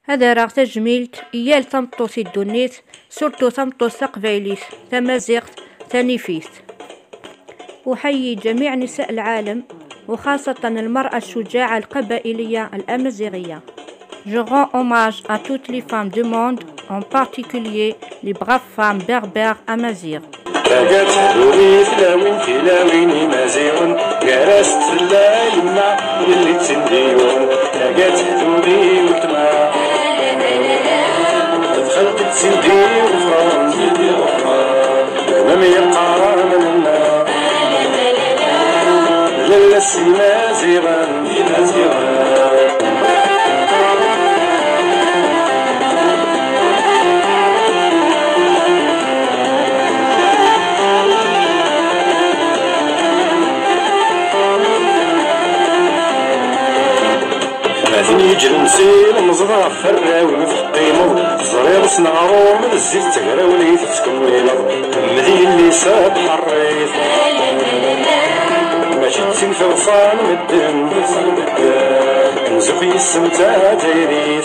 هذا راه تجميلت إيال تمطوسي الدنيت سورتو تمطوس تقبايليت تمازيغت تنفيس. أحيي جميع نساء العالم وخاصة المرأة الشجاعة القبائلية الأمازيغية. Je rends hommage à toutes les femmes du monde, en particulier les braves femmes berbères amazighes. كاكات حلومي تلاوين تلاويني مازيغن كراست فلا يما اللي تسنديون كاكات حلومي وتما دخلت تسندي وفران لم يقارا مننا لالا السي مازيغن مازين يجري نسيل مزرعة فراوي مفقيمو زرير سنعرو من الزيت تقراولي تتكميلو مدين اللي ساب حريت ماشي تسين فرصان مدن نزوق يسمتا دايريت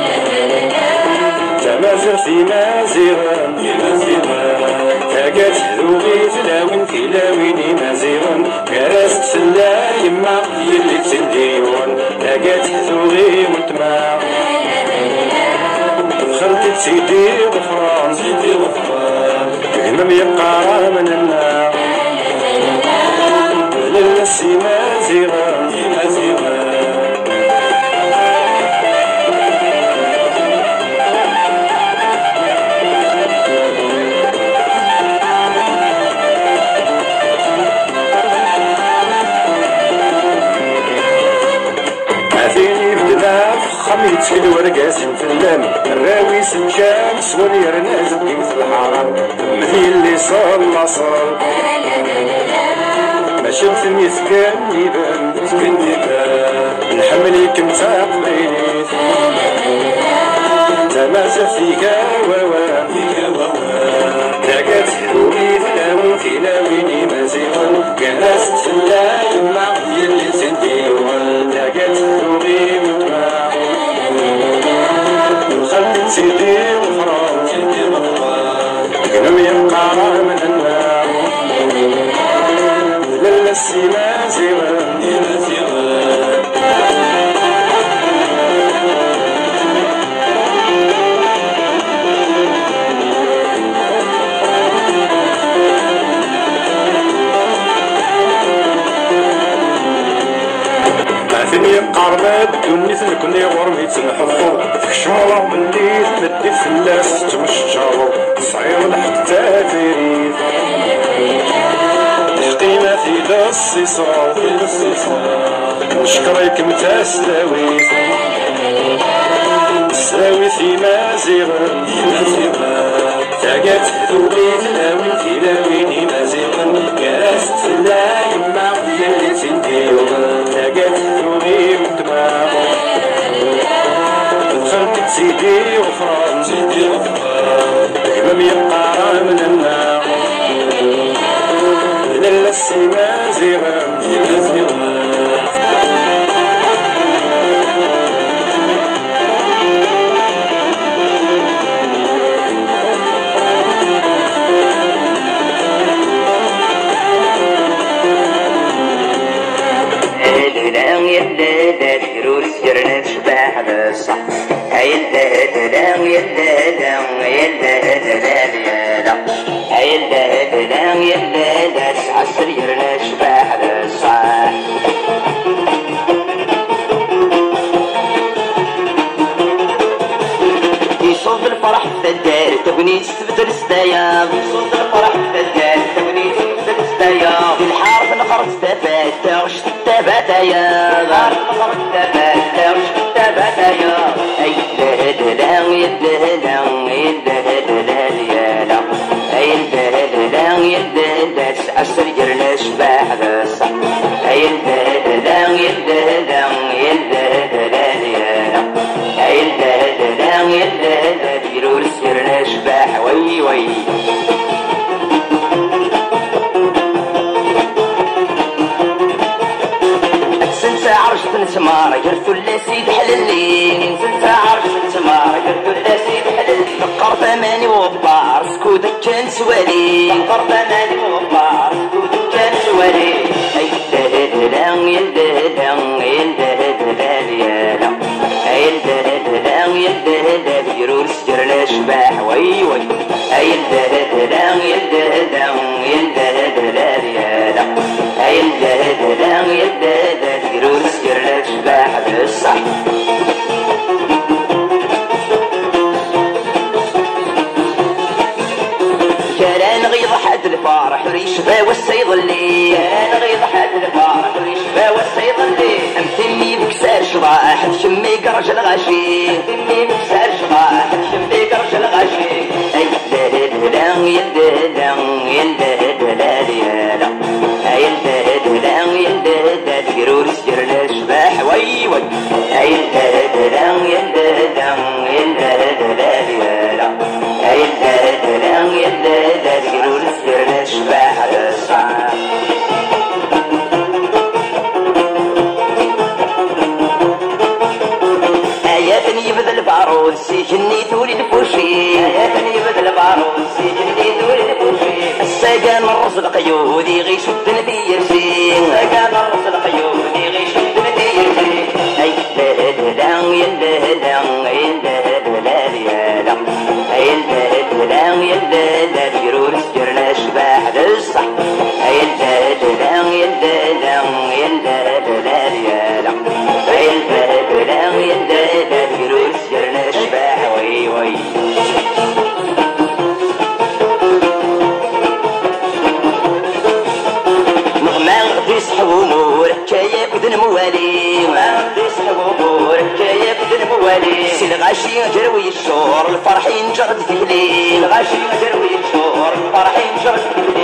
تمازيغ في مازيغن تاقات حلوغي تلاوين تلاويني مازيغن كراست سلا يما يلي تسنديون تاقات حلوغي وانتما دخلت سيدي غفران همم يقارا مننا لالا السي مازيغن خميت في الورقاس نفلام الراوي سنشام سوالي رناز بقيمة الحرام مثي اللي صال ماشي مثني سكان يبان نحملك نتا قبيليت تمازح فيك واوان تاقات حلومي تلاوين تلاويني مازيغن كناس تفلا يما يلي سنديون تاقات حلومي وتما خلت سيدي وفران قلم يقارا من النار لالا السي مازيغن ثني قارمات دوني ثنكني غرمي تنحفظ تكشمر بالليل مدي فلاس تمشجر صعير حتى تريد قيمة في ذا الصيصار نشكرك متى سلاويت سلاويتي مازيغن تاقات حلوغي تلاوين تلاويني مازيغن كراست فلا يما يلي تنديون تاقات حلوغي وتما دخلت سيدي وفران همم يقارا من النار لالا السي مازيغن صوت الفرح في الدار تبنيت تبدل ستايا صوت الفرح في الدار تبنيت تبدل ستايا في الحرب نخرج تبات تغش تباتايا غار نخرج تبات تغش تباتايا اي دهدلان يدهلان يدهدلان يالا اي دهدلان يدهدلان عسر جرنا شباح ذا اي دهدلان يدهلان يدهدلان يالا اي دهدلان يدهدلان يرور سيرنا شباح وي سنسى عرش تنسمار جرثو اللي سيد حللين سنسى عرش تنسمار سوالي قرب مالي مغفار كان سوالي اي دهدلان يلدهدان يلدهدلان يالا اي دهدلان يلدهدان يرول سجر الاشباح وي وي اي دهدلان يلدهدان يلدهدلان يالا اي دهدلان يلدهدان يرول سجر الاشباح بالصح كان غيظ حد الفرح ريش با والسيض اللي كان غيظ حد الفرح ريش با والسيض اللي امتمي بكسار شراح شمي قرج الغاشي امتمي بكسار شراح شمي قرج الغاشي اي دهدلان يدهدان يدهدلان يالا اي دهدلان يدهدان يرول سجر الاشباح وي وي اي دهدلان يدهدان يدهدلان يالا اي دهدلان يدهدان يرول سجر الاشباح بالصعب يبذل البارود سيجني تولي الفوشي يبذل البارود سيجني تولي الفوشي السجان الرز القيودي غيش الدنيا يرسي السجان الرز القيودي غيش الدنيا يرسي اي دهدلان يدهدان يدهدلان يالا اي دهدلان يدهدان يرول سجر الاشباح بالصح اي دهدلان يدهدان يدهدلان يالا اي دهدلان يدهدان يرول سجر الاشباح وي وي يسحبوا مورك كايا بدن موالي ما يسحبوا مورك كايا بدن موالي سي الغاشي جروي الشور الفرحين جرد في الليل الغاشي جروي الشور الفرحين جرد في الليل